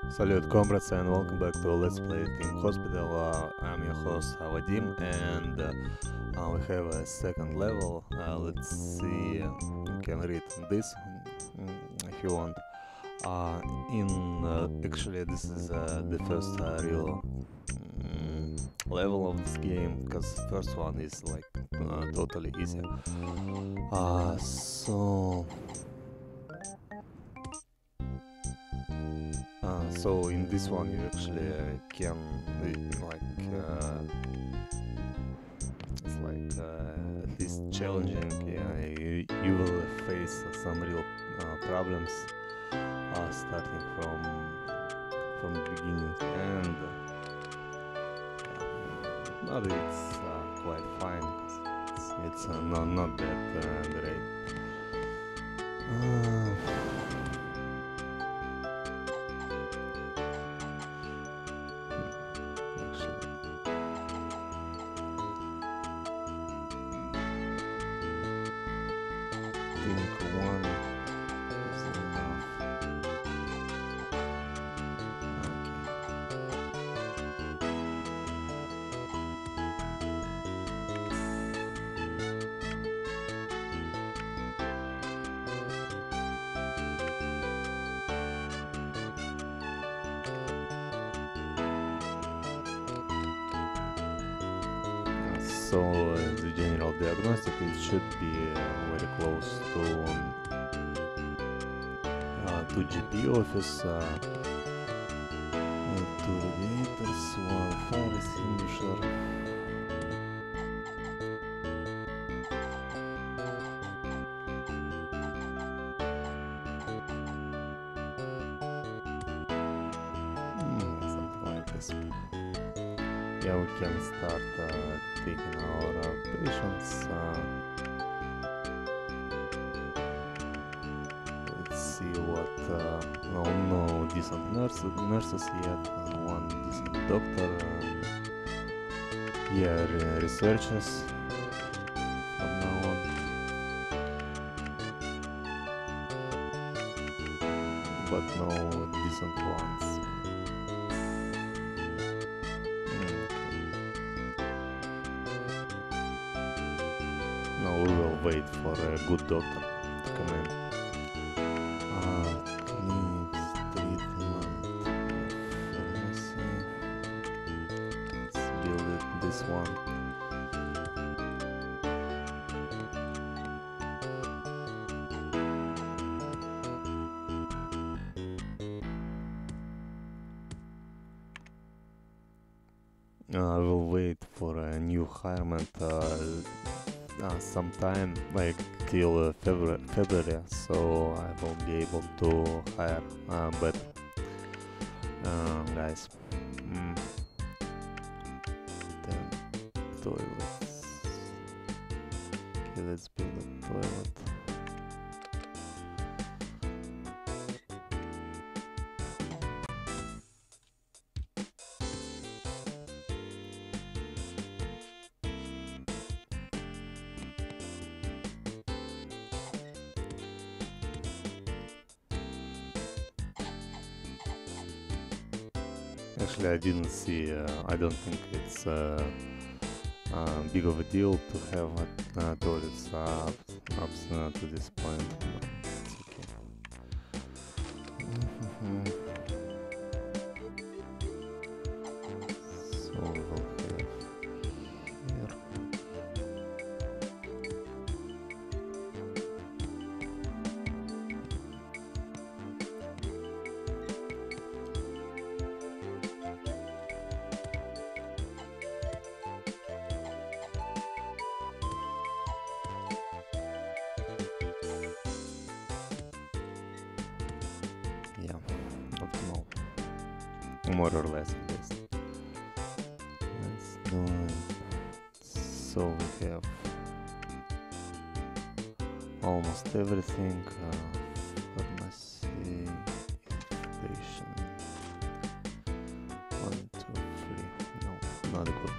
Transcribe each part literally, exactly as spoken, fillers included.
Salute comrades and welcome back to Let's Play Team Hospital. Uh, I'm your host Vadim and uh, uh, we have a second level. Uh, let's see, uh, you can read this mm, if you want. Uh, in uh, Actually this is uh, the first uh, real mm, level of this game, because first one is like uh, totally easy. Uh, so Uh, so in this one you actually uh, can uh, like uh, it's like uh, at least challenging. Yeah, you, you will face uh, some real uh, problems uh, starting from from the beginning, and uh, but it's uh, quite fine. 'Cause it's it's uh, not not that uh, great. Uh, think one is enough. Okay. So uh, the general diagnostic, it should be uh, very close to um, uh, to G P office, uh, uh, to radiators, one fire extinguisher. Hmm, something like this. Yeah, we can start uh, taking our uh, patients. Uh, let's see what. Uh, no, no decent nurse, nurses yet. Uh, one decent doctor. Uh, yeah, re researchers from now on. But no decent ones. Mm. No, we will wait for a good doctor to come in. Uh, clinics, treatment, pharmacy. Let's build it this one. Uh, I will wait for a new hirement uh, uh, sometime, like till uh, February, February, so I will be able to hire uh, better uh, guys. Mm. Then toilets. Okay, let's build a toilet. Actually, I didn't see. Uh, I don't think it's uh, uh, big of a deal to have uh, toilets uh, up, up uh, to this point. But it's okay. Mm-hmm. So we will have here. Yeah, optimal. More or less at least. Let's do it. So we have almost everything. Uh, pharmacy, station. One, two, three. No, not good.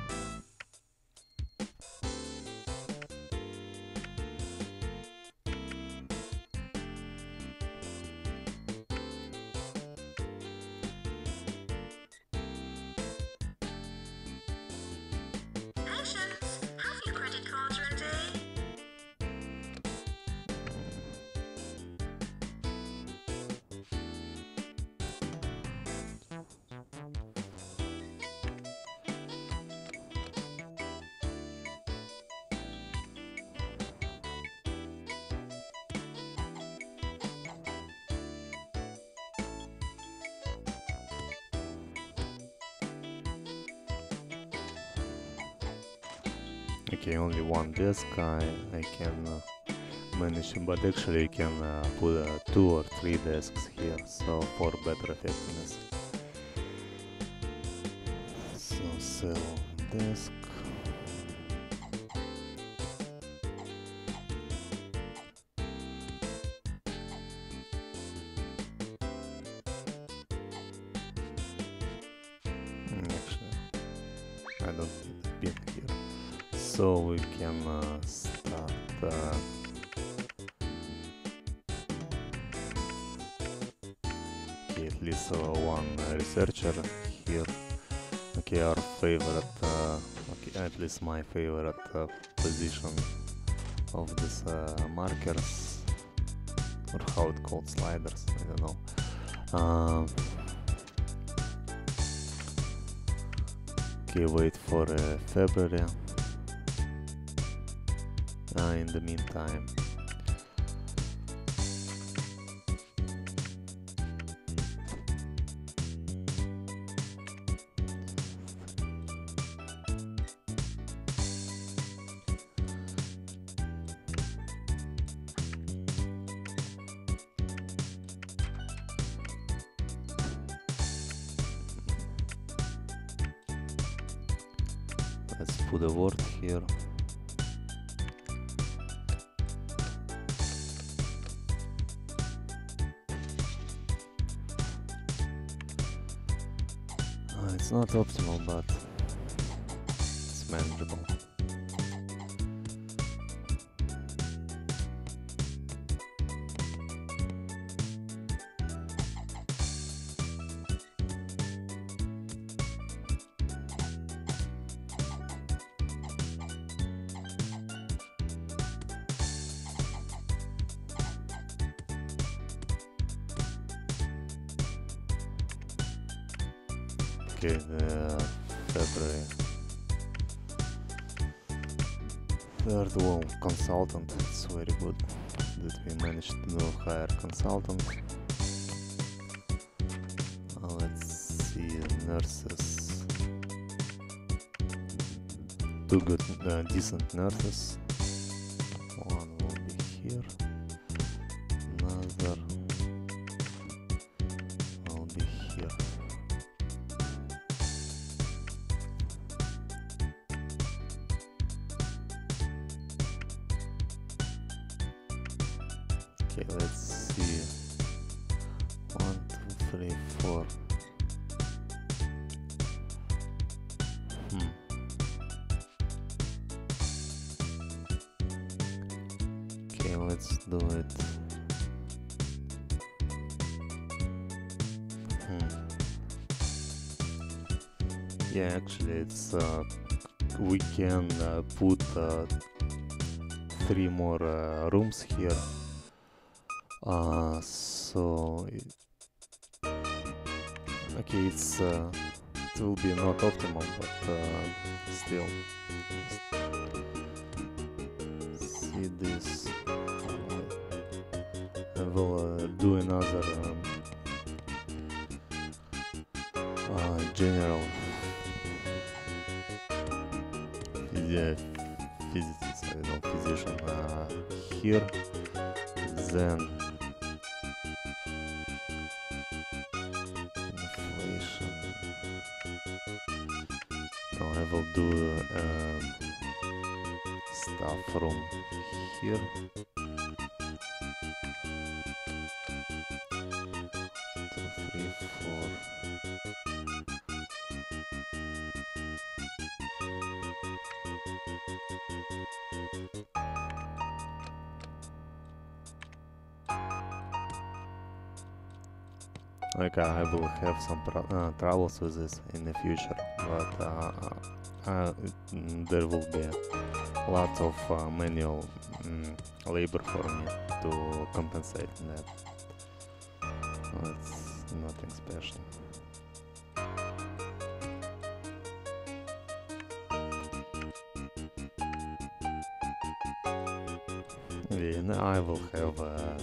Okay, only one desk I, I can uh, manage, but actually you can uh, put uh, two or three desks here, so for better effectiveness. So sell desk. Mm, Actually, I don't need a pin here. So we can uh, start. Uh, okay, at least uh, one uh, researcher here. Okay, our favorite, uh, okay, at least my favorite uh, position of this uh, markers, or how it called, sliders, I don't know. Uh, okay, wait for uh, February. Uh, in the meantime, let's put a word here. Uh, it's not optimal, but it's manageable. Okay, the February third one consultant. It's very good that we managed to hire consultant. Uh, let's see, nurses. Two good, uh, decent nurses. One will be here. Another will be here. Okay, let's see. One, two, three, four. Hmm. Okay, let's do it. Hmm. Yeah, actually, it's uh, we can uh, put uh, three more uh, rooms here. Uh, so it, okay, it's uh, it will be not optimal, but uh, still. See this. I will uh, do another um, uh, general phys physicist, I don't know, physician uh, here. Then inflation. No, I will do um, staff room here. Two, three, four. Like uh, I will have some pro uh, troubles with this in the future, but uh, uh, it, there will be lots of uh, manual mm, labor for me to compensate that. No, it's nothing special. Yeah, now I will have uh,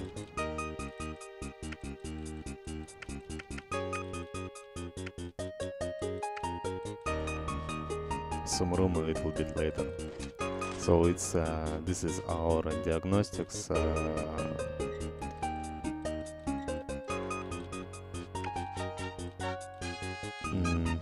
some room a little bit later. So it's uh, this is our diagnostics. Uh, mm,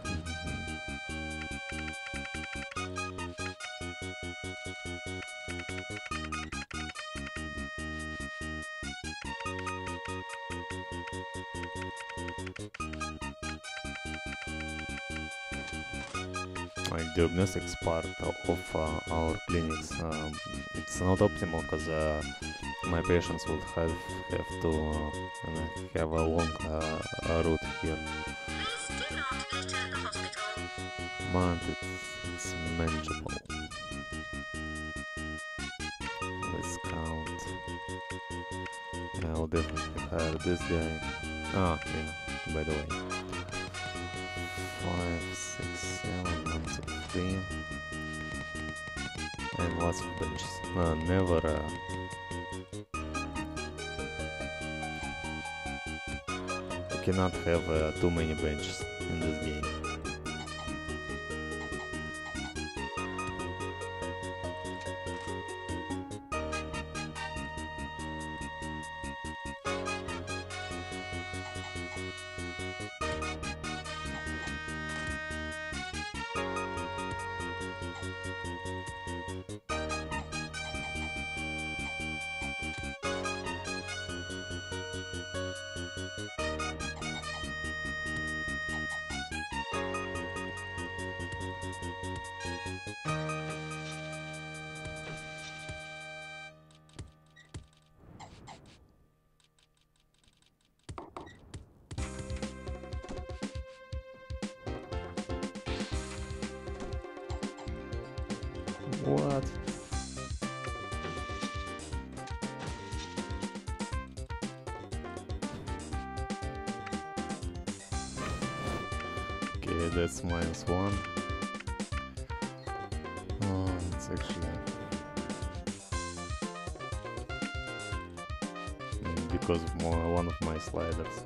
like diagnostics part of uh, our clinics. Um, it's not optimal because uh, my patients would have have to uh, you know, have a long uh, uh, route here. But it's, it's manageable. Let's count. Yeah, I'll definitely hire this guy. Ah, yeah, by the way. Five, six, seven, one, two, three. And lots of benches. Uh, never uh, you cannot have uh, too many benches in this game. What? Okay, that's minus one. Oh, it's actually mm, because of more, one of my sliders.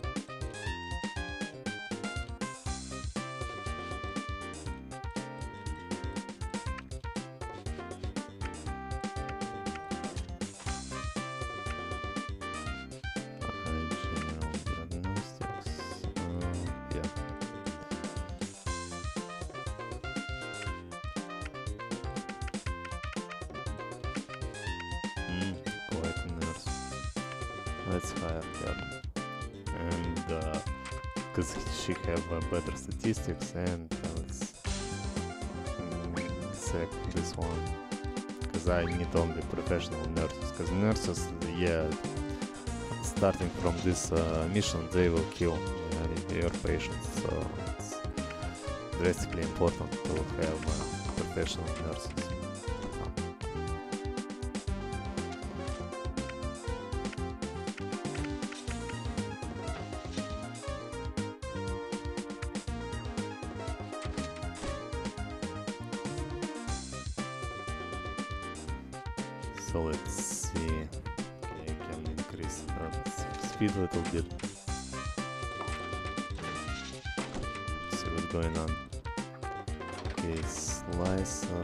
Let's hire her, and because uh, she have uh, better statistics, and uh, let's mm, select this one, because I need only professional nurses, because nurses, yeah, starting from this uh, mission, they will kill uh, your patients, so it's drastically important to have uh, professional nurses. So let's see. Okay, I can increase uh, speed a little bit. Let's see what's going on. Okay, slicer.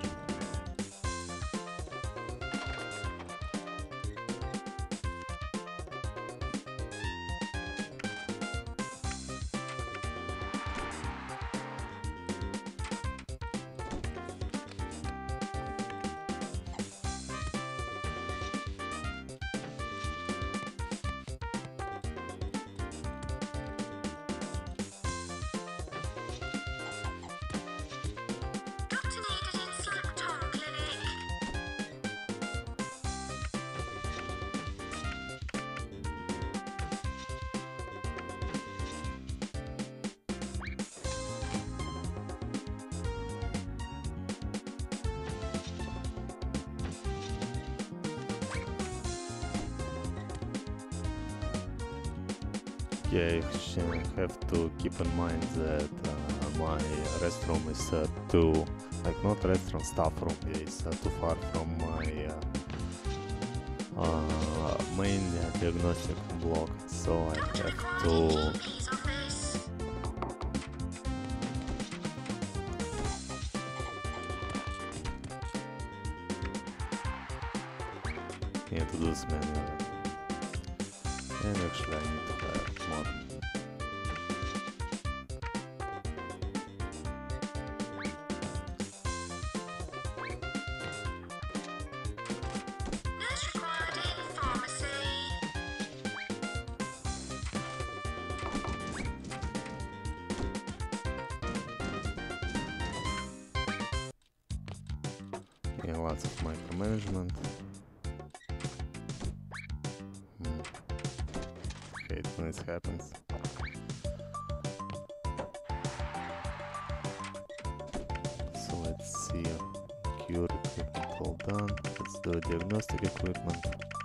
Yeah, you have to keep in mind that uh, my restroom is uh, too, like not restroom, staff room, yeah, it's uh, too far from my uh, uh, main uh, diagnostic block, so I have to need to do this manually. And actually I need to hire more. Yeah, lots of micromanagement. Hmm. Hate when it happens. So let's see. Cure equipment all done. Let's do diagnostic equipment.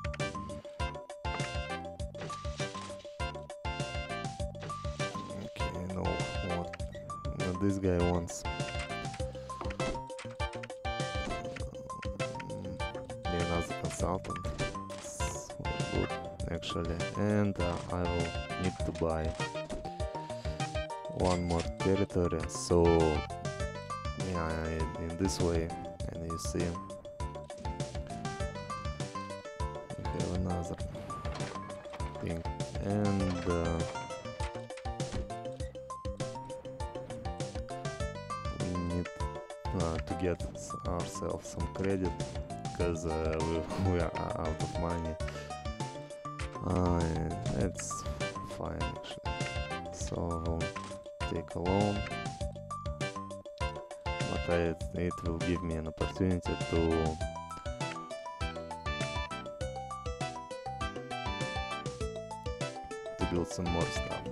Okay, no, what no, this guy wants. Another consultant. It's very good actually, and uh, I will need to buy one more territory. So yeah, I, in this way, and you see, we have another thing, and uh, we need uh, to get ourselves some credit. Because uh, we, we are out of money. Uh, it's fine actually. So we'll take a loan, but I, it will give me an opportunity to to build some more stuff.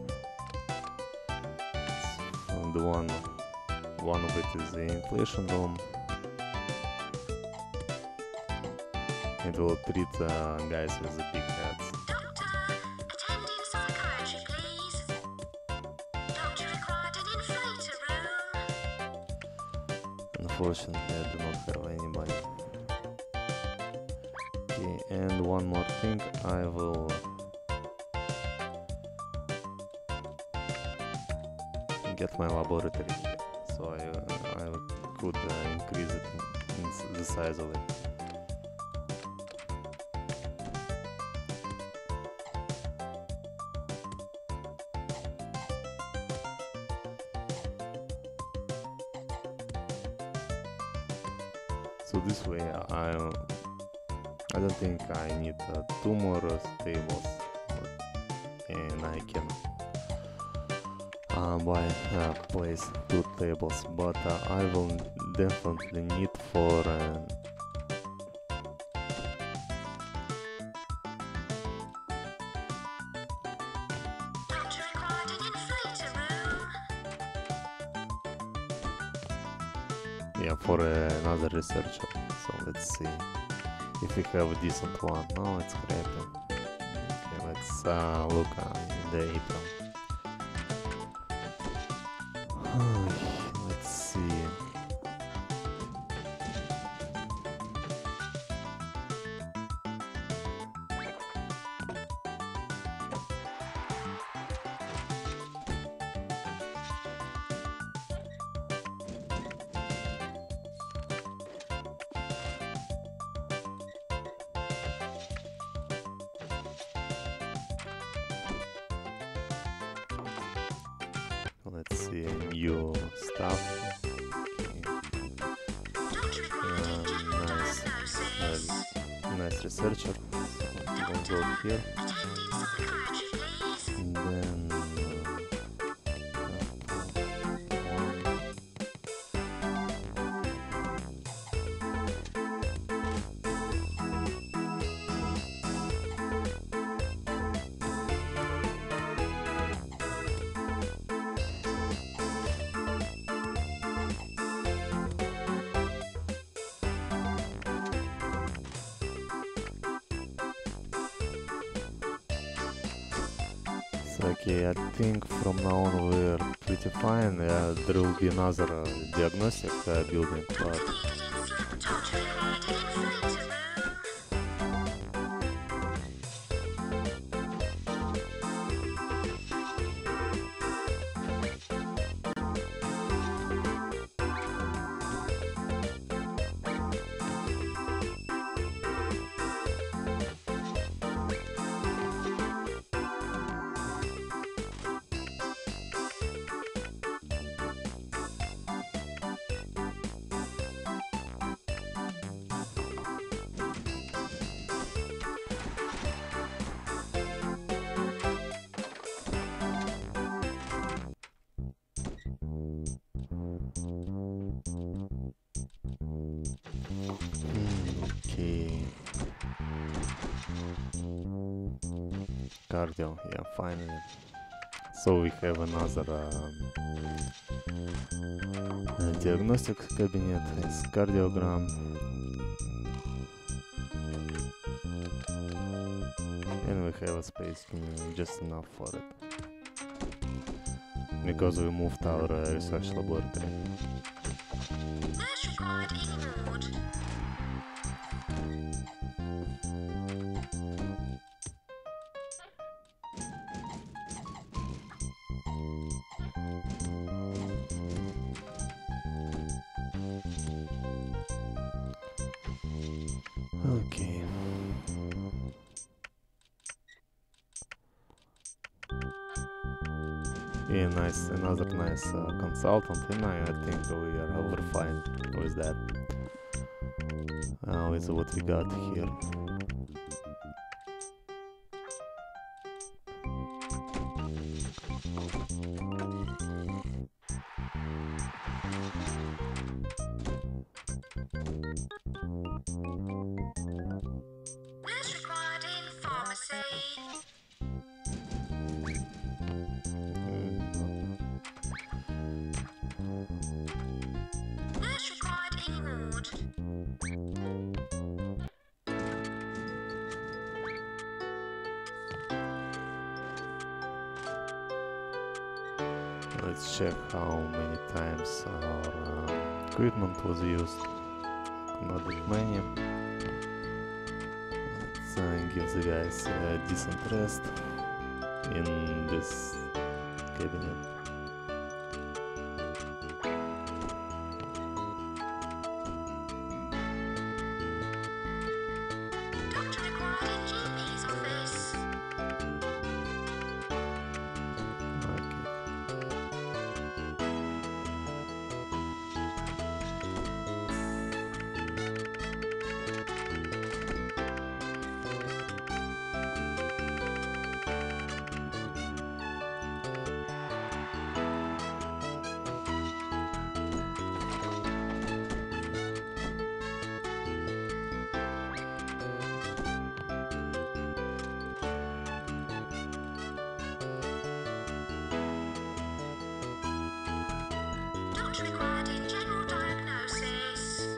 And the one one of it is the inflation room. It will treat uh, guys with the big heads. Doctor, attending psychiatry, please. Doctor required an inflator room. Unfortunately, I do not have any money. Okay, and one more thing, I will get my laboratory here, so I, uh, I could uh, increase it in, in s- the size of it. So this way I I don't think I need uh, two more uh, tables, and I can uh, buy uh, place two tables, but uh, I will definitely need for uh, Doctor required an inflator room. yeah, for uh, another researcher. So let's see if we have a decent one. No, it's crappy. Okay, let's uh, look uh, in the April. Let's see. Let's see, new stuff. Okay. Doctor required Uh, a general nice, diagnosis. uh, nice researcher. So we'll go here, Attending psychiatry, please. and then uh, one. So, okay, I think from now on we're pretty fine. Uh, there will be another uh, diagnostic uh, building, but Needed in flat. Doctor required an inflator room. cardio, yeah, finally. So we have another um, uh, diagnostic cabinet, is cardiogram. And we have a space uh, just enough for it. Because we moved our uh, research laboratory. Nurse required in ward. Okay. Yeah, nice, another nice uh, consultant, and I, I think we are over fine with that. Uh, with what we got here. Nurse required in pharmacy. Nurse required in ward. Let's check how many times our uh, equipment was used. Not that many. Let's uh, give the guys a decent rest in this cabinet. Doctor required in G P's office. Okay. Doctor required in general diagnosis.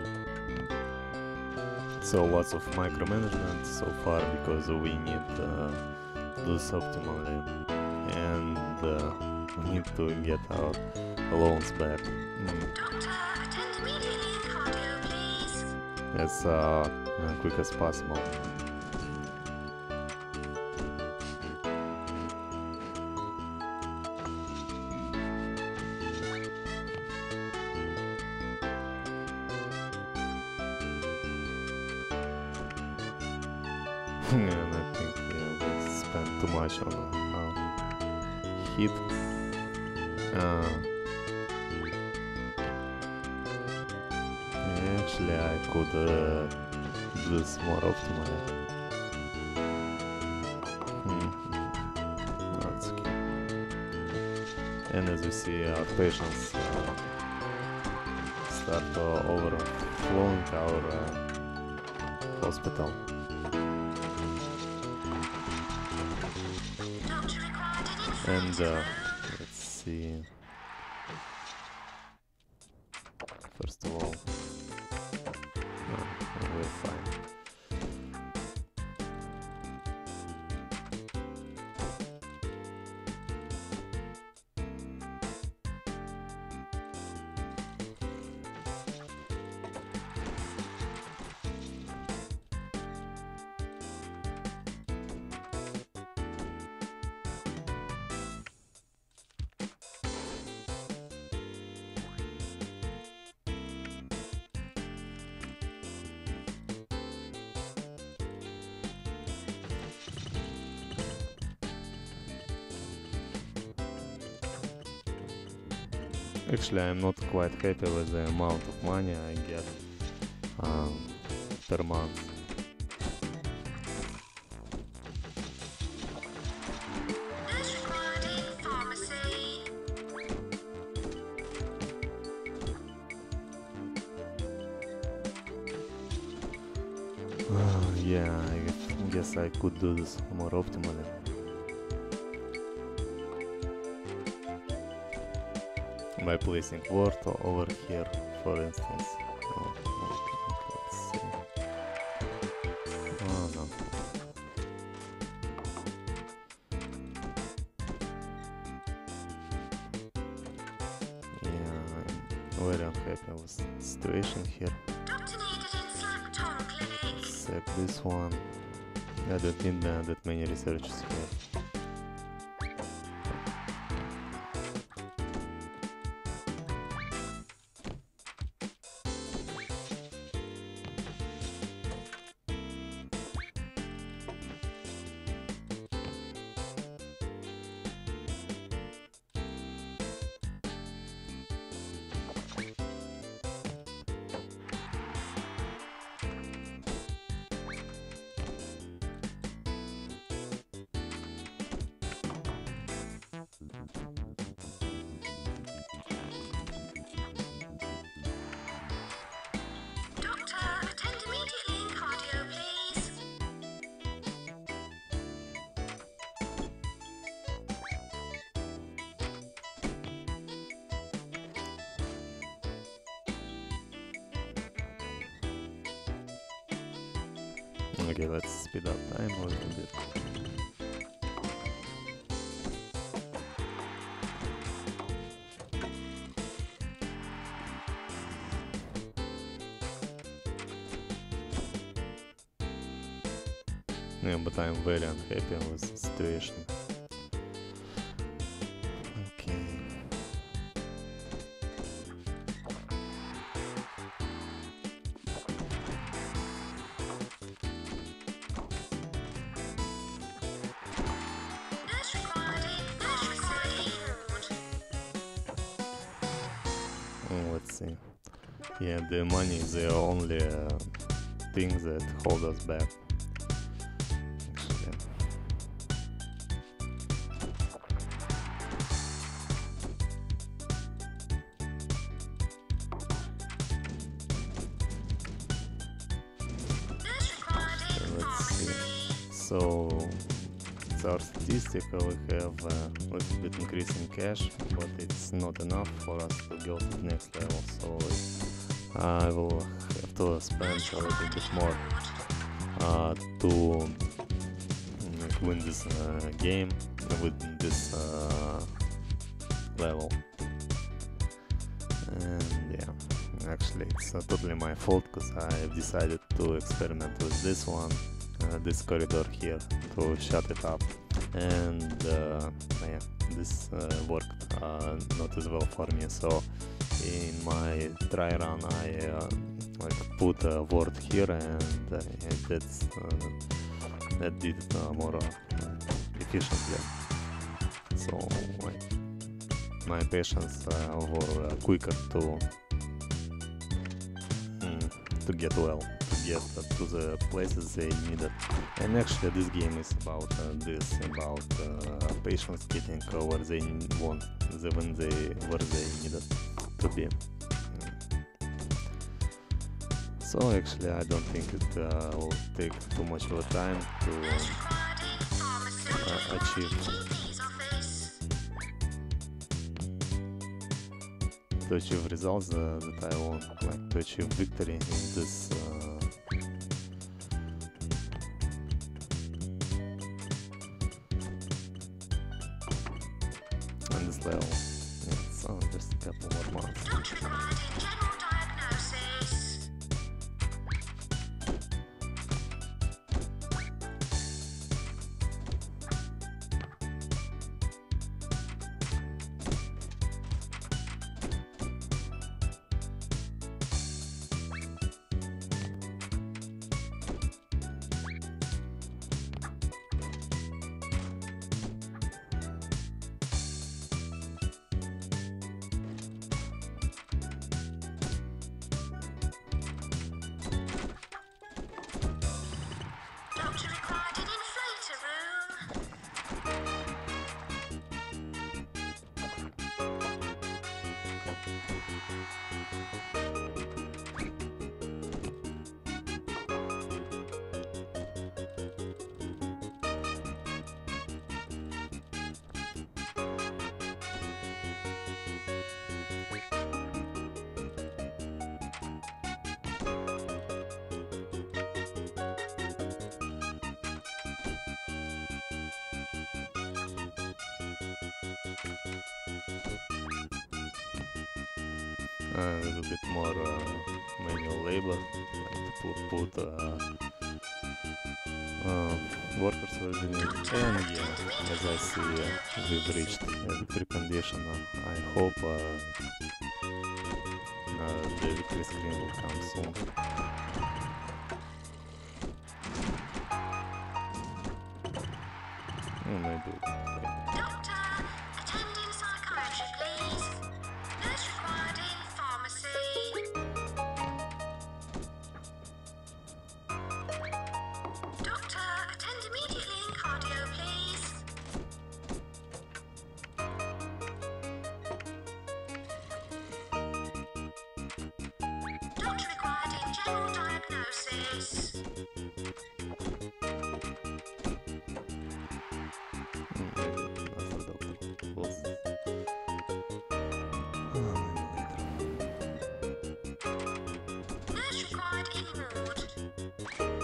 So lots of micromanagement so far because we need uh, to do this optimally, and uh, we need to get our loans back. Mm. Doctor, attend immediately in cardio, please. As uh, uh, quick as possible. And I think yeah, we spent too much on uh, heat. Uh, actually, I could uh, do this more optimally. Hmm. That's okay. And as we see, our patients uh, start uh, overflowing our uh, hospital. Doctor required in And infected uh, room. let's see. First of all, no, we're fine. Actually, I'm not quite happy with the amount of money I get um, per month. Nurse required in pharmacy. Uh, yeah, I guess I could do this more optimally. By placing word over here, for instance. Oh, okay, let's see. Oh no. Yeah, I'm very unhappy with the situation here. Doctor needed in Slack Tom Clinic. Except this one. I don't need uh, that many researchers here. Doctor, attend immediately in cardio, please. Okay, let's speed up time a little bit. Yeah, but I'm very unhappy with the situation. Okay. Nurse required in, nurse required in ward. Oh, let's see. Yeah, the money is the only uh, thing that hold us back. Actually. Nurse required Okay, in let's see. pharmacy. So it's our statistic. We have a little bit increase in cash, but it's not enough for us to go to the next level. So I will have to spend a little bit more uh, to like, win this uh, game with this uh, level. And yeah, actually it's uh, totally my fault because I decided to experiment with this one, uh, this corridor here, to shut it up. And uh, yeah, this uh, worked uh, not as well for me. So in my try run I uh, like put a word here, and uh, that's uh, that did it uh, more uh, efficiently. So like, my patients uh, were uh, quicker to mm, to get well, to get uh, to the places they needed. And actually this game is about uh, this, about uh, patients getting uh, where they want, the, when they where they needed to be. So actually I don't think it uh, will take too much of a time to Nurse required in pharmacy. uh, achieve G P's office. to achieve results uh, that I want, like to achieve victory in this uh, on this level. Yeah, so just a couple more months. Doctor required in general diagnosis. A little bit more uh, manual labor, like to put, put uh, uh, workers where we need. And yeah, as I see, uh, we've reached a victory condition. Uh, I hope uh, uh, the victory screen will come soon. Mm, maybe. Doctor, attending psychiatry, please. Nurse required in pharmacy. Doctor, attend immediately in cardio, please. Doctor required in general diagnosis. Mm, maybe another doctor. We'll see. Oh, Nurse required in ward.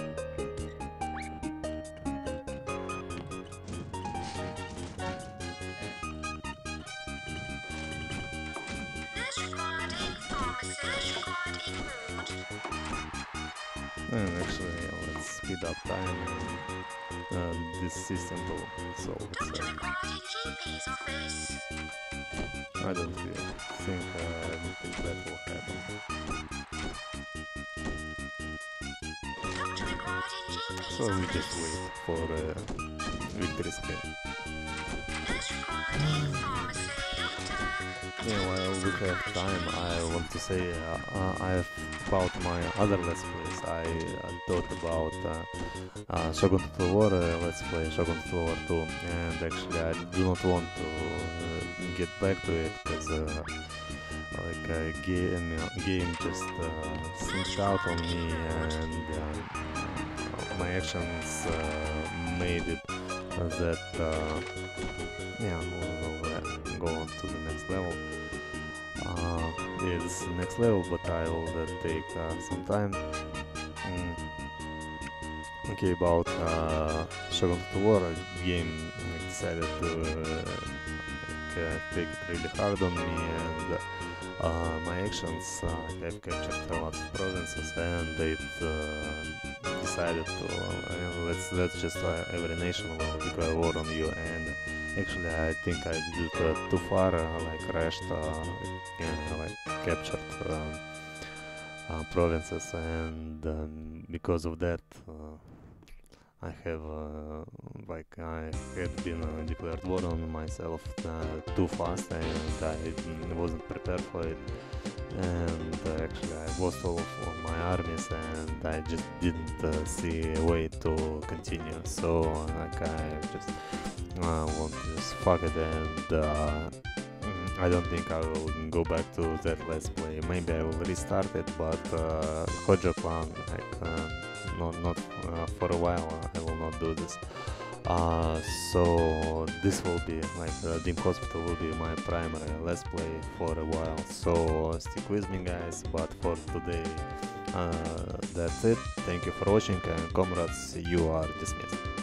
Nurse required in pharmacy. Nurse required in ward. and actually, yeah, let's speed up time. And, uh, this system will solve Doctor itself. required in G P's office. I don't really think uh, anything that will happen. Doctor required in G P's So we office. just wait for uh, victory screen. Nurse required in pharmacy. Doctor, Yeah, while we have time, I want to say uh, uh, I've about my other Let's Plays. I uh, thought about uh, uh, Shogun Total War uh, Let's Play, Shogun Total War two, and actually I do not want to uh, get back to it because uh, like a game, game just uh, synced out on me, and uh, my actions uh, made it that uh, yeah, we'll, we'll uh, go on to the next level. Uh, yeah, this is the next level, but I will uh, take uh, some time. Mm. Okay, about uh, Shogun Total War, the game like, decided to uh, like, uh, take it really hard on me, and uh, my actions uh, have captured a lot of provinces, and it uh, decided to uh, let's let's just uh, every nation will declare war on you. And actually, I think I did it uh, too far, uh, like rushed, uh, yeah, like captured um, uh, provinces, and um, because of that. Uh, I have, uh, like, I had been uh, declared war on myself uh, too fast, and I mm, wasn't prepared for it. And uh, actually, I lost all of all my armies, and I just didn't uh, see a way to continue. So, like, I just uh, want to just fuck it, and uh, mm, I don't think I will go back to that Let's Play. Maybe I will restart it, but uh, Hojo Clan, like. Uh, Not, not uh, for a while. I will not do this. Uh, so this will be like uh, Dim Hospital will be my primary Let's Play for a while. So stick with me, guys. But for today, uh, that's it. Thank you for watching, and comrades, you are dismissed.